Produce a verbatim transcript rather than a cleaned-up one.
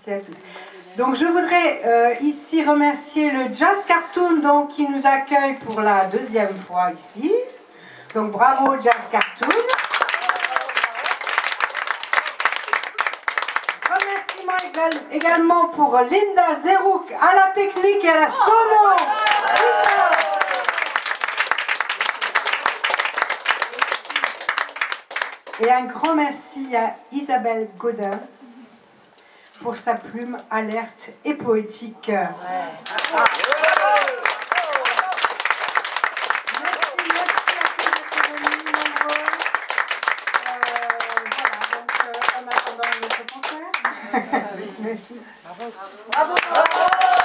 merci à tous. Donc je voudrais euh, ici remercier le Jazz Cartoon donc, qui nous accueille pour la deuxième fois ici. Donc bravo Jazz Cartoon. Remerciements également pour Linda Zerouk à la technique et à la sono. Et un grand merci à Isabelle Godin pour sa plume alerte et poétique. Ouais. Ah. Merci. Bravo. Bravo.